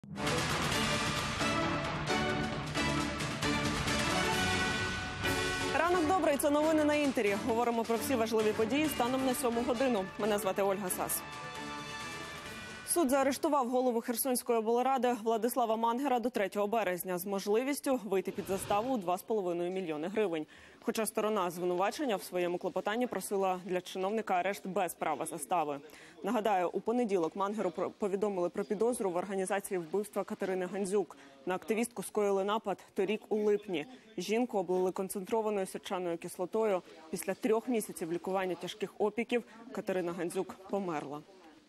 Ранок добрий, це новини на Інтері. Говоримо про всі важливі події станом на 7 годину. Мене звати Ольга Сас. Суд заарештував голову Херсонської облради Владислава Мангера до 3 березня з можливістю вийти під заставу у 2,5 мільйони гривень. Хоча сторона звинувачення в своєму клопотанні просила для чиновника арешт без права застави. Нагадаю, у понеділок Мангеру повідомили про підозру в організації вбивства Катерини Гандзюк. На активістку скоїли напад торік у липні. Жінку облили концентрованою сірчаною кислотою. Після 3 місяців лікування тяжких опіків Катерина Гандзюк померла.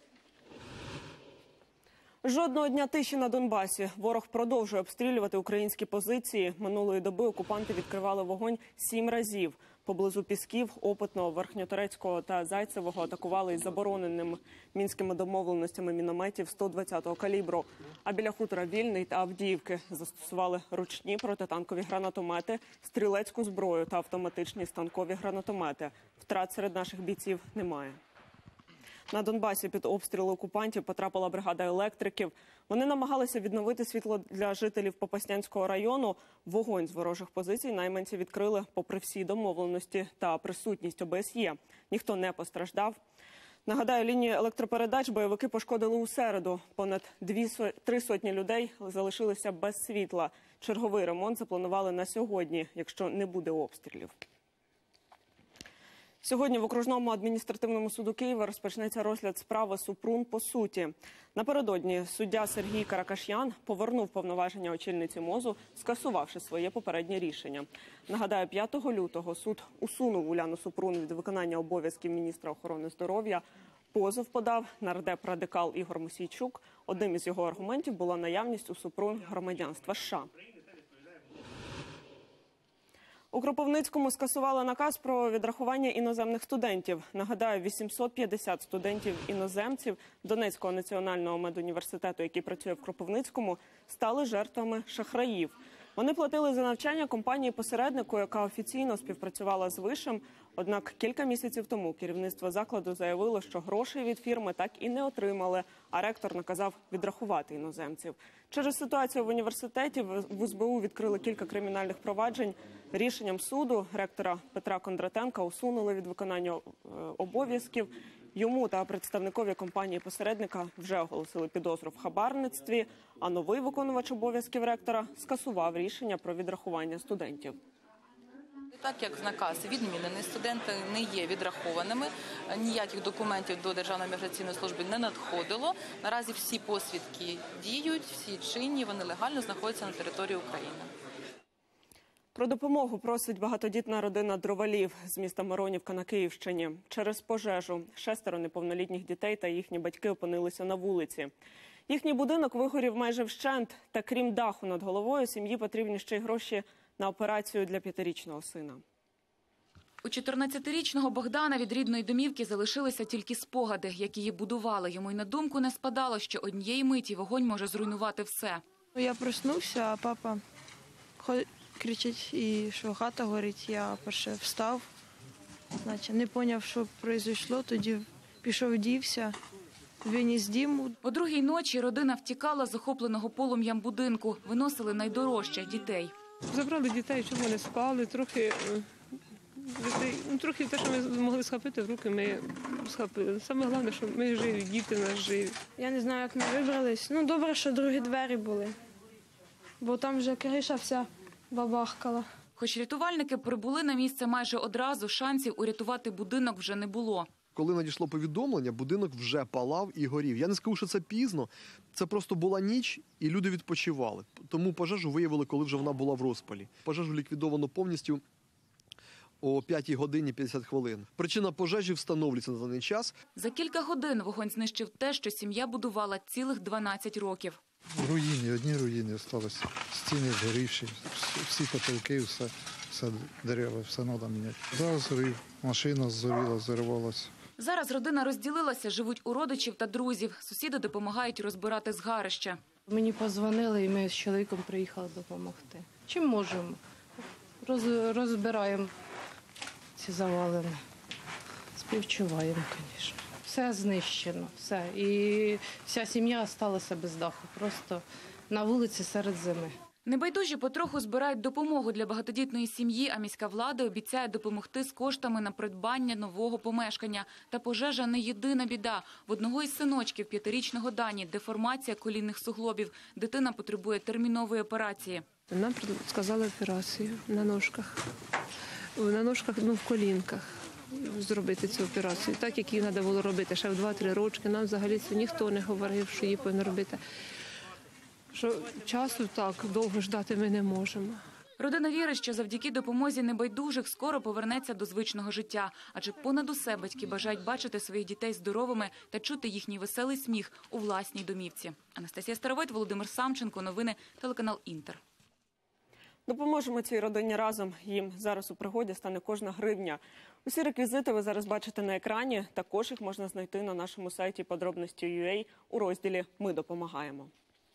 Жодного дня тиші на Донбасі. Ворог продовжує обстрілювати українські позиції. Минулої доби окупанти відкривали вогонь 7 разів. Поблизу Пісків, Опитного, Верхньоторецького та Зайцевого атакували із забороненими мінськими домовленостями мінометів 120-го калібру. А біля хутора Вільний та Авдіївки застосували ручні протитанкові гранатомети, стрілецьку зброю та автоматичні станкові гранатомети. Втрат серед наших бійців немає. На Донбасі під обстріли окупантів потрапила бригада електриків. Вони намагалися відновити світло для жителів Попаснянського району. Вогонь з ворожих позицій найманці відкрили попри всі домовленості та присутність ОБСЄ. Ніхто не постраждав. Нагадаю, лінію електропередач бойовики пошкодили у середу. Понад 3 сотні людей залишилися без світла. Черговий ремонт запланували на сьогодні, якщо не буде обстрілів. Сьогодні в окружному адміністративному суду Києва розпочнеться розгляд справи Супрун по суті. Напередодні суддя Сергій Каракаш'ян повернув повноваження очільниці МОЗу, скасувавши своє попереднє рішення. Нагадаю, 5 лютого суд усунув Уляну Супрун від виконання обов'язків міністра охорони здоров'я. Позов подав нардеп-радикал Ігор Мосійчук. Одним із його аргументів була наявність у Супрун громадянства США. У Кропивницькому скасували наказ про відрахування іноземних студентів. Нагадаю, 850 студентів-іноземців Донецького національного медуніверситету, який працює в Кропивницькому, стали жертвами шахраїв. Вони платили за навчання компанії-посереднику, яка офіційно співпрацювала з вишем. Однак кілька місяців тому керівництво закладу заявило, що грошей від фірми так і не отримали, а ректор наказав відрахувати іноземців. Через ситуацію в університеті в СБУ відкрили кілька кримінальних проваджень. Рішенням суду ректора Петра Кондратенка усунули від виконання обов'язків. Йому та представникові компанії-посередника вже оголосили підозру в хабарництві, а новий виконувач обов'язків ректора скасував рішення про відрахування студентів. Так як наказ відмінений, студенти не є відрахованими, ніяких документів до Державної міграційної служби не надходило. Наразі всі посвідки діють, всі чинні, вони легально знаходяться на території України. Про допомогу просить багатодітна родина Дровалів з міста Миронівка на Київщині. Через пожежу 6 неповнолітніх дітей та їхні батьки опинилися на вулиці. Їхній будинок вигорів майже вщент, та крім даху над головою, сім'ї потрібні ще й гроші на операцію для 5-річного сина. У 14-річного Богдана від рідної домівки залишилися тільки спогади, як її будували. Йому й на думку не спадало, що однієї миті вогонь може зруйнувати все. Я проснувся, а папа кричить, і що хата горить. Я перше встав, не зрозумів, що відбулося, тоді пішов, дівся, виніс діму. О 2-й ночі родина втікала з охопленого полум'ям будинку, виносили найдорожче – дітей. Забрали дітей, щоб вони спали, трохи те, що ми могли схопити в руки, ми схопили. Саме головне, що ми живі, діти наші живі. Я не знаю, як ми вибрались. Добре, що другі двері були, бо там вже криша вся бабахкала. Хоч рятувальники прибули на місце майже одразу, шансів урятувати будинок вже не було. Коли надійшло повідомлення, будинок вже палав і горів. Я не скажу, що це пізно, це просто була ніч і люди відпочивали. Тому пожежу виявили, коли вже вона була в розпалі. Пожежу ліквідовано повністю о 5 годині 50 хвилин. Причина пожежі встановлюється на даний час. За кілька годин вогонь знищив те, що сім'я будувала цілих 12 років. Руїни, одні руїни залишилися. Стіни згорівші, всі потолки, все дерева, все треба міняти. Зараз згорів, машина згоріла, зарвалася. Зараз родина розділилася, живуть у родичів та друзів. Сусіди допомагають розбирати згарище. Мені подзвонили, і ми з чоловіком приїхали допомогти. Чим можемо? Розбираємо ці завалини. Співчуваємо, звісно. все знищено, все. І вся сім'я залишилася без даху, просто на вулиці серед зими. Небайдужі потроху збирають допомогу для багатодітної сім'ї, а міська влада обіцяє допомогти з коштами на придбання нового помешкання. Та пожежа не єдина біда. В одного із синочків 5-річного Дані деформація колінних суглобів. Дитина потребує термінової операції. Нам сказали операцію на ножках. На ножках, в колінках зробити цю операцію. Так, як її треба було робити ще в 2-3 роки. Нам взагалі це ніхто не говорив, що її повинно робити. Що часу так довго ждати ми не можемо. Родина вірить, що завдяки допомозі небайдужих скоро повернеться до звичного життя. Адже понад усе батьки бажають бачити своїх дітей здоровими та чути їхній веселий сміх у власній домівці. Анастасія Старовойт, Володимир Самченко. Новини, телеканал Інтер. Допоможемо цій родині разом. Їм зараз у пригоді стане кожна гривня. Усі реквізити ви зараз бачите на екрані. Також їх можна знайти на нашому сайті подробності.ua у розділі «Ми допомагаємо».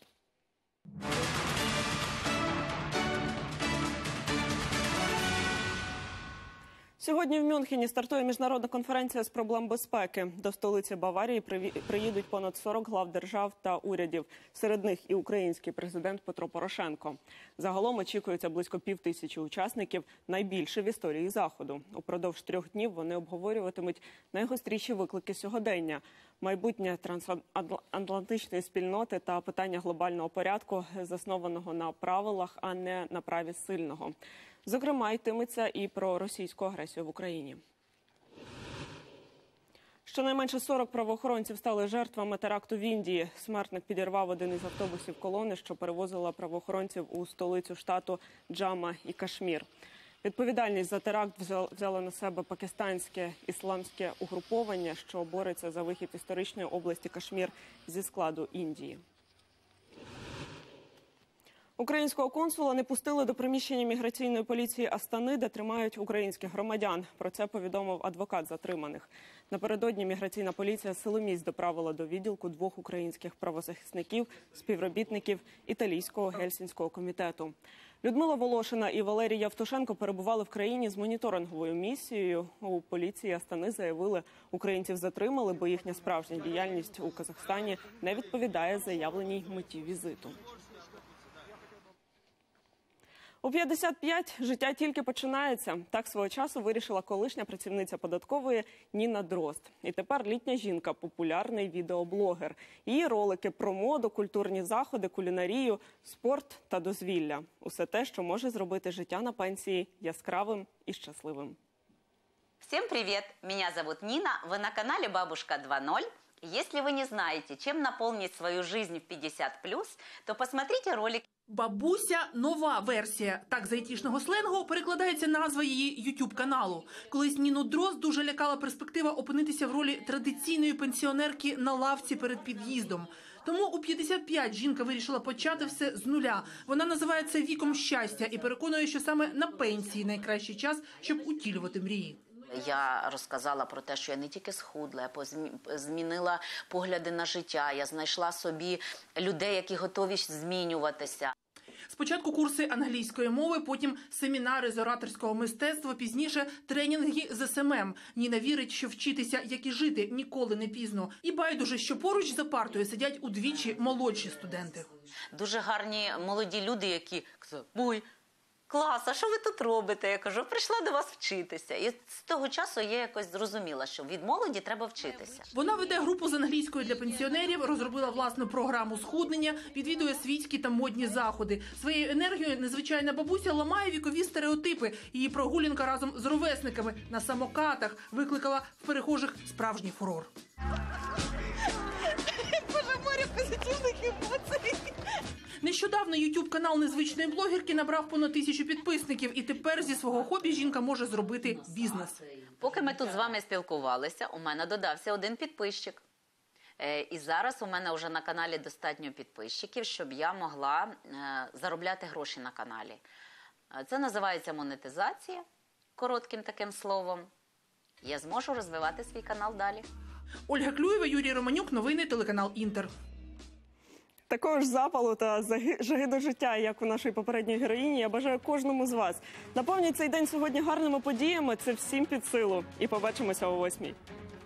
Сьогодні в Мюнхені стартує міжнародна конференція з проблем безпеки. До столиці Баварії приїдуть понад 40 глав держав та урядів. Серед них і український президент Петро Порошенко. Загалом очікується близько 5000 учасників, найбільше в історії Заходу. Упродовж 3 днів вони обговорюватимуть найгостріші виклики сьогодення. Майбутнє трансатлантичної спільноти та питання глобального порядку, заснованого на правилах, а не на праві сильного. Зокрема, йтиметься і про російську агресію в Україні. Щонайменше 40 правоохоронців стали жертвами теракту в Індії. Смертник підірвав один із автобусів колони, що перевозила правоохоронців у столицю штату Джамма і Кашмір. Відповідальність за теракт взяло на себе пакистанське ісламське угруповання, що бореться за вихід історичної області Кашмір зі складу Індії. Українського консула не пустили до приміщення міграційної поліції Астани, де тримають українських громадян. Про це повідомив адвокат затриманих. Напередодні міграційна поліція силоміць доправила до відділку 2 українських правозахисників, співробітників італійського Гельсінського комітету. Людмила Волошина і Валерій Явтушенко перебували в країні з моніторинговою місією. У поліції Астани заявили, українців затримали, бо їхня справжня діяльність у Казахстані не відповідає заявленій меті візиту. У 55 життя тільки починається. Так свого часу вирішила колишня працівниця податкової Ніна Дрозд. І тепер літня жінка – популярний відеоблогер. Її ролики про моду, культурні заходи, кулінарію, спорт та дозвілля. Усе те, що може зробити життя на пенсії яскравим і щасливим. Всем привет! Меня зовут Нина, вы на канале «Бабушка 2.0». Если вы не знаете, чем наполнить свою жизнь в 50+, то посмотрите ролик. «Бабуся» – нова версія. Так з айтішного сленгу перекладається назва її ютуб-каналу. Колись Ніну Дрозд дуже лякала перспектива опинитися в ролі традиційної пенсіонерки на лавці перед під'їздом. Тому у 55 жінка вирішила почати все з нуля. Вона називає це віком щастя і переконує, що саме на пенсії найкращий час, щоб утілювати мрії. Я розказала про те, що я не тільки схудла, я змінила погляди на життя, я знайшла собі людей, які готові змінюватися. Спочатку курси англійської мови, потім семінари з ораторського мистецтва, пізніше тренінги з СММ. Ніна вірить, що вчитися, як і жити, ніколи не пізно. І байдуже, що поруч за партою сидять удвічі молодші студенти. Дуже гарні молоді люди, які кажуть: «Ой, клас, а що ви тут робите?» Я кажу: прийшла до вас вчитися. І з того часу я якось зрозуміла, що від молоді треба вчитися. Вона веде групу з англійської для пенсіонерів, розробила власну програму схуднення, відвідує світські та модні заходи. Своєю енергією незвичайна бабуся ламає вікові стереотипи. Її прогулянка разом з ровесниками на самокатах викликала в перехожих справжній фурор. Боже, море позитивних емоцій! Нещодавно ютуб-канал незвичної блогерки набрав понад 1000 підписників. І тепер зі свого хобі жінка може зробити бізнес. Поки ми тут з вами спілкувалися, у мене додався 1 підписчик. І зараз у мене вже на каналі достатньо підписчиків, щоб я могла заробляти гроші на каналі. Це називається монетизація, коротким таким словом. Я зможу розвивати свій канал далі. Ольга Клюєва, Юрій Романюк, новини, телеканал Інтер. Такого ж запалу та жаги до життя, як у нашої попередньої героїні, я бажаю кожному з вас. Наповніть цей день сьогодні гарними подіями, це всім під силу. І побачимося о 8-й.